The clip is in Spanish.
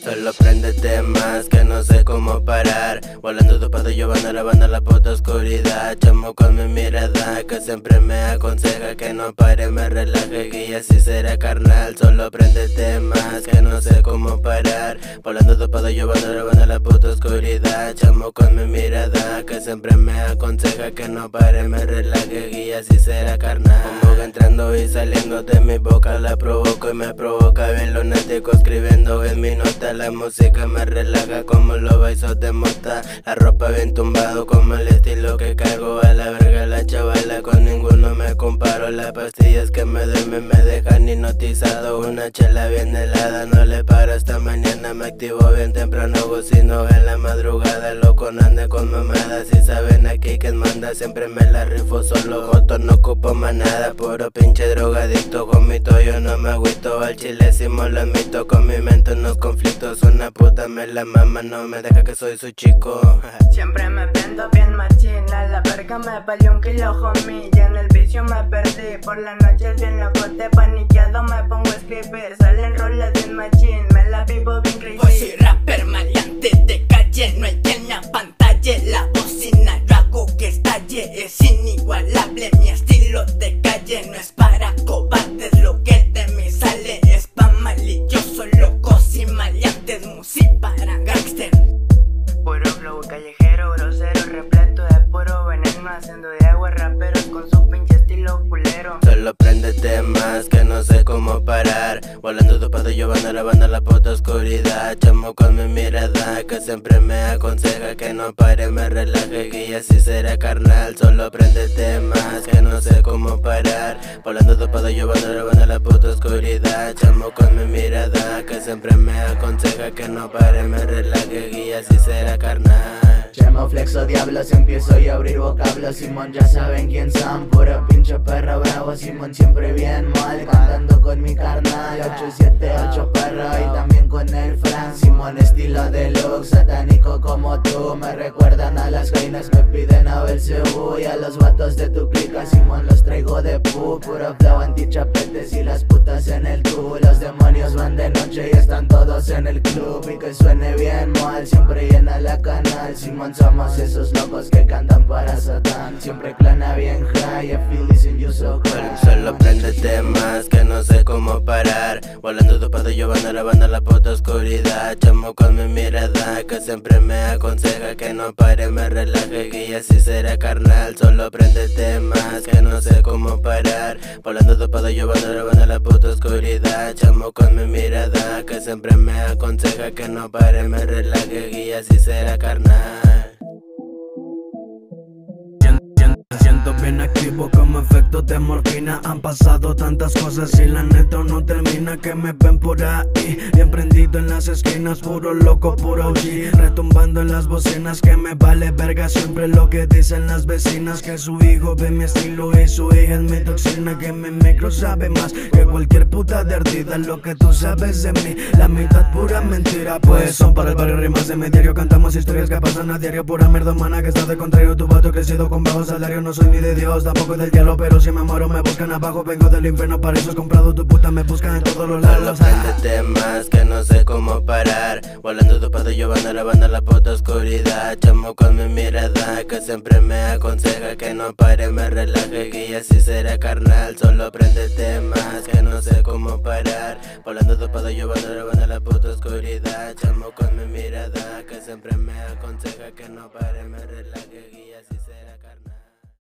Solo préndete más, que no sé cómo parar. Volando dopado, yo van a la puta oscuridad. Chamo con mi mirada, que siempre me aconseja que no pare, me relaje y así será carnal. Solo préndete más, que no sé cómo parar. Volando dopado, yo van a la puta oscuridad. Chamo con mi mirada, que siempre me aconseja que no pare, me relaje y así será carnal. Como entrando y saliendo de mi boca, la provoco y me provoca bien lunático, escribiendo en mi nota. La música me relaja como los besos de mota. La ropa bien tumbado como el estilo que cargo. A la verga la chavala, con ninguno me comparo. Las pastillas que me duermen me dejan hipnotizado. Una chela bien helada, no le paro hasta mañana. Me activo bien temprano, bocino en la madrugada. Loco no ande con mamadas, si saben aquí quién manda. Siempre me la rifo solo, joto no ocupo más nada. Puro pinche drogadicto, gomito, yo no me agüito. Al chile hicimos lo admito, con mi mente unos conflictos. Una puta me la mama, no me deja que soy su chico. Siempre me prendo bien machina, la verga me valió un kilo, homie. Y en el vicio me perdí, por la noche bien locote, paniqueado me pongo a escribir. Salen roles bien machín, me la vivo bien crazy. Pues soy rapper maleante de calle, no hay quien me apantalle. La bocina yo hago que estalle, es inigualable mi estilo de calle. No es para cobardes, lo que de mí sale es pa' malilloso, locos y maleantes, música para gangster. Puro flow callejero, grosero, repleto de puro veneno, haciendo de agua raperos con su pinche estilo culero. Solo préndete más, que no sé cómo parar. Volando dopado, yo van a la puta oscuridad. Chamo con mi mirada, que siempre me aconseja que no pare, me relaje y así será carnal. Solo préndete más, que no sé cómo parar. Volando dopado, yo van a la puta oscuridad. Chamo con mi mirada, que siempre me aconseja que no pare, me relaje y así será carnal. Chemo, flexo, diablos, empiezo yo a abrir vocablos. Simón, ya saben quién son, puro pinche perro bravo. Simón siempre bien mal, cantando con mi carnal 878 perro y también con el Fran. Simón, estilo deluxe, satánico como tú. Me recuerdan a las reinas, me piden a Belcebú. Y a los vatos de tu clica, Simón, los traigo de pu. Puro flow antichapetes y las putas en el tubo. Los demonios van de noche y están todos en el club. Y que suene bien mal, siempre llena la canal. Simón, somos esos locos que cantan para Satán. Siempre clana bien high, I feel listen you so high. Solo préndete más, que no sé cómo parar. Volando dopado, yo van a la puta oscuridad. Chamo con mi mirada, que siempre me aconseja que no pare, me relaje y así será carnal. Solo préndete más, que no sé cómo parar. Volando dopado, yo van a la puta oscuridad. Chamo con mi mirada, que siempre me aconseja que no pare, me relaje y así será carnal. Siento bien activo como efecto de morfina. Han pasado tantas cosas y la neta no termina. Que me ven por ahí, bien prendido en las esquinas. Puro loco, puro G, retumbando en las bocinas. Que me vale verga siempre lo que dicen las vecinas. Que su hijo ve mi estilo y su hija es mi toxina. Que mi micro sabe más que cualquier puta de ardida. Lo que tú sabes de mí, la mitad pura mentira. Pues son para el barrio rimas de mi diario. Cantamos historias que pasan a diario. Pura mierda humana que está de contrario. Tu vato crecido con bajo salario. No soy ni de Dios, tampoco del cielo, pero si me muero me buscan abajo. Vengo del infierno, para eso has comprado tu puta. Me buscan en todos los lados. Solo préndete más, que no sé cómo parar. Volando dopado, yo van a la puta oscuridad. Chamo con mi mirada, que siempre me aconseja que no pare, me relaje y así será carnal. Solo préndete más, que no sé cómo parar. Volando dopado, yo van a la puta oscuridad. Chamo con mi mirada, que siempre me aconseja que no pare, me relaje y así será carnal.